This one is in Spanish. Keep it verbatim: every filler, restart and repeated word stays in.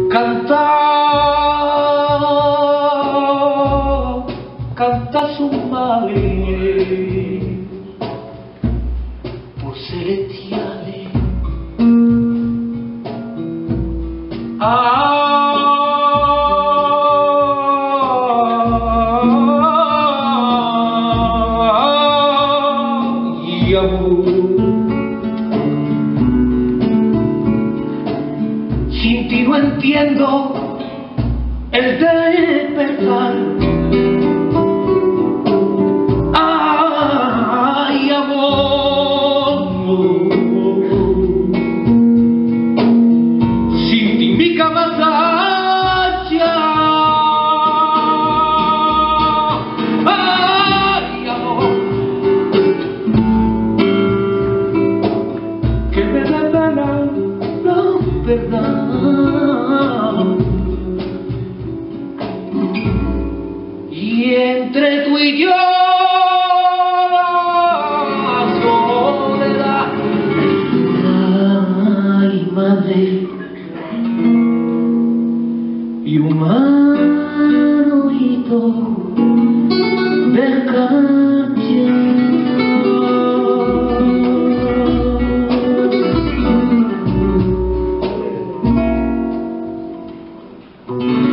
Canta, canta sus males por celestiales. Ay, amor, sin ti no entiendo el despertar. Ay, amor, sin ti mi cama sacia. Ay, amor, que me revela la verdad. Y entre tú y yo la soledad. Ay, madre, y un manojito de cancha.